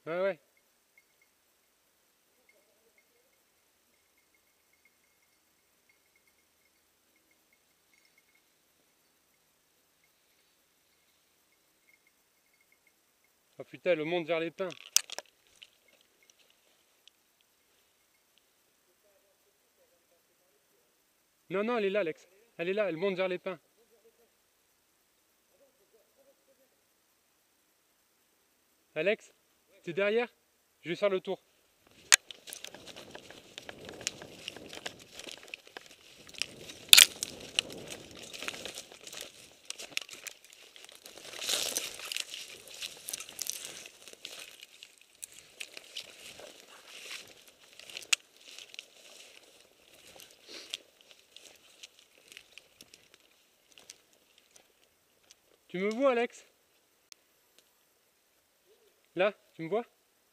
Ouais, ouais. Oh putain, elle monte vers les pins. Non, non, elle est là, Alex. Elle est là, elle monte vers les pins. Alex, t'es derrière? Je vais faire le tour. Tu me vois, Alex? Là, tu me vois?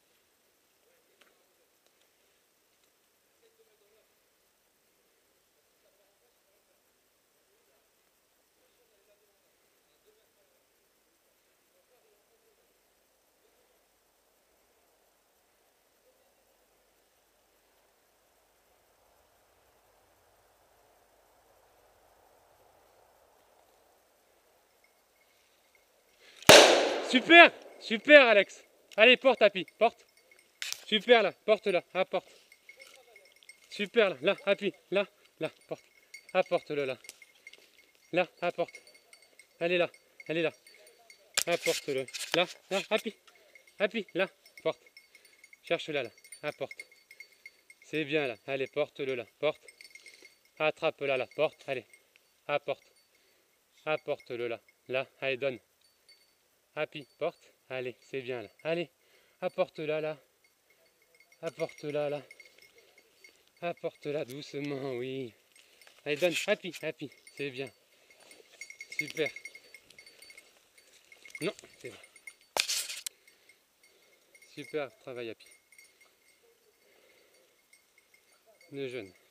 Super! Super, Alex! Allez, porte, Happy, porte. Super, là, porte là, apporte. Super, là, Happy, là, là, porte. Apporte-le là. Là, apporte. Elle est là, elle est là. Apporte-le. Là, là, Happy, Happy, là, porte. Cherche-la là, apporte. C'est bien là, allez, porte-le là, porte. Attrape-la là, porte, allez, apporte. Apporte-le là, là, allez, donne. Happy, porte, allez, c'est bien là, allez, apporte-la là. Apporte-la là. Apporte-la doucement, oui. Allez, donne, Happy, Happy, c'est bien. Super. Non, c'est bon. Super travail, Happy. Le jeune.